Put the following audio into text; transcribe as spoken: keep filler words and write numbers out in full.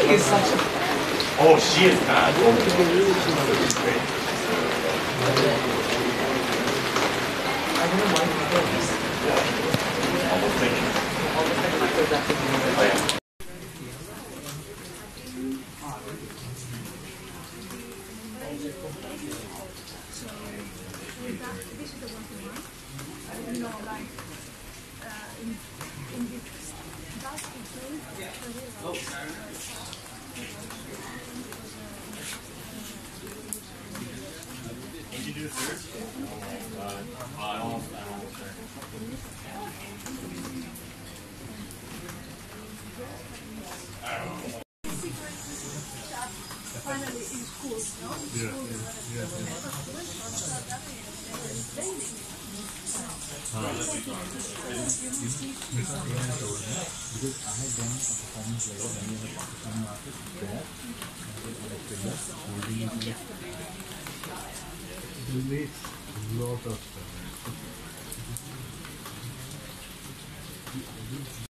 is such a... Oh, she is bad. Oh, I don't know why you do this. yeah. Almost finished. Almost like my productive moment. Oh, yeah. This is the one to one. You know, like uh, in in the basketball. Did you do it first? Uh, I almost, I almost there. Finally in school, no? Yeah, yeah, yeah. Because I had done a performance like many of the Pakistani artists there, and I holding it. Relates a lot of stuff.